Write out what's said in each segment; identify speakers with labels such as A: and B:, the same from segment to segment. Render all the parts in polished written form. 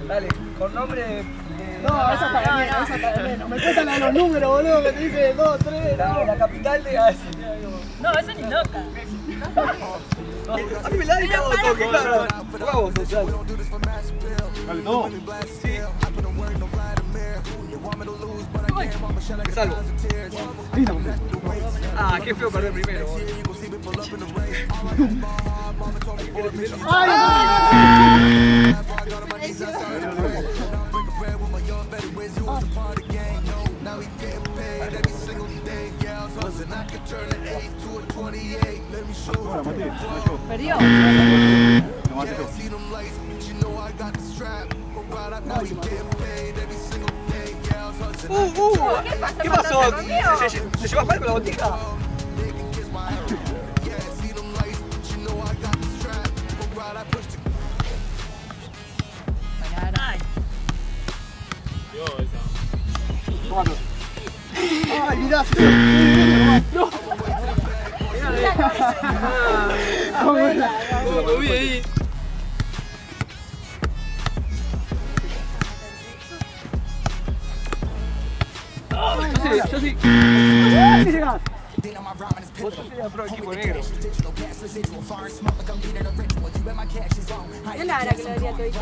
A: Dale, con nombre de...
B: No, esa está de menos, esa está de menos. Me cuentan a los números, boludo, que te dice 2, 3,
A: La capital de Asia.
C: No, eso ni loca.
A: A mí me la han dado toque, claro. Vamos, social.
D: Dale, todo.
A: Sí. Me salvo. Ah, qué feo perder primero.
B: ¡Ay!
C: Perdió.
D: Lo maté yo.
A: ¿Qué pasó? ¿Se lleva mal con la botija?
B: ¡Ay, mirá! ¡No!
A: Me moví ahí. Yo sí. Vos sos el pro equipo negro.
C: Es la hora que lo diría todito.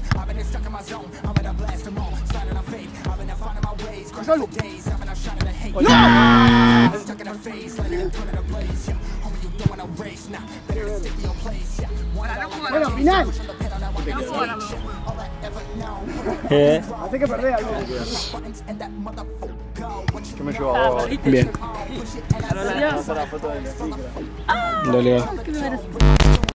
B: ¡Solo! Bueno, final. Hace que perder algo.
D: ¿Qué me llevo ahora?
E: Bien.
D: Pasar la foto de la cicla.
E: Dale.